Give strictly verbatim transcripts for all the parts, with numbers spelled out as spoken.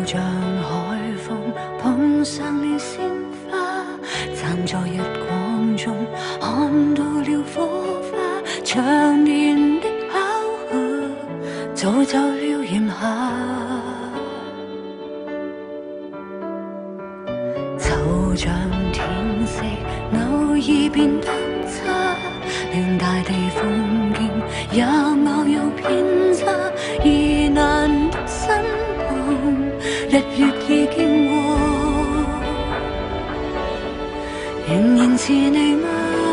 像海風碰上了鮮花，站在日光中看到了火花，長年的巧合造就了炎夏。就像天色偶爾變得差，令大地風景也偶有偏差，而難的身旁日月已經過，仍然是你嗎？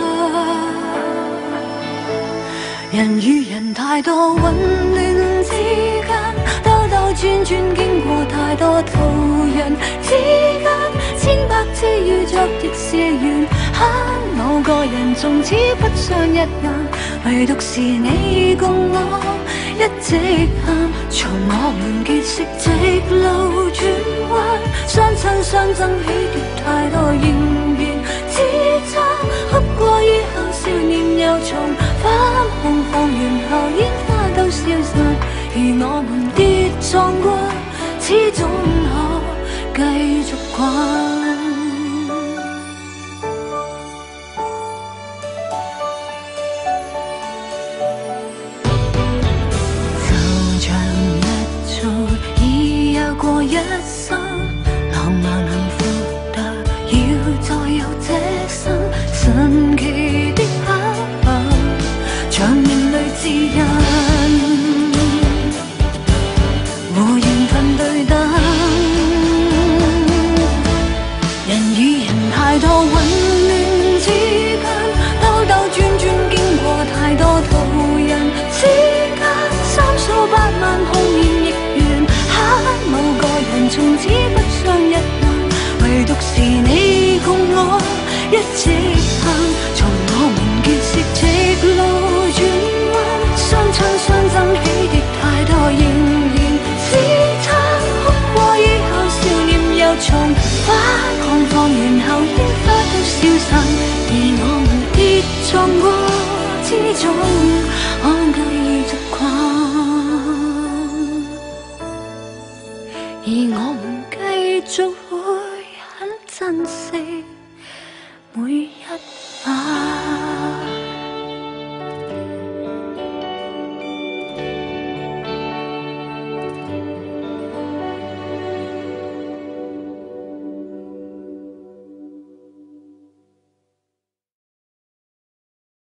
人與人太多混亂之間，兜兜轉轉經過太多途人之間，千百次遇着亦是緣慳，某個人從此不相一眼，唯獨是你共我一直喊，從我們結識直路轉彎，相親相憎喜悅太多，仍然只差哭過以後少年又重返，紅紅完後煙花都消散，而我們跌撞過始終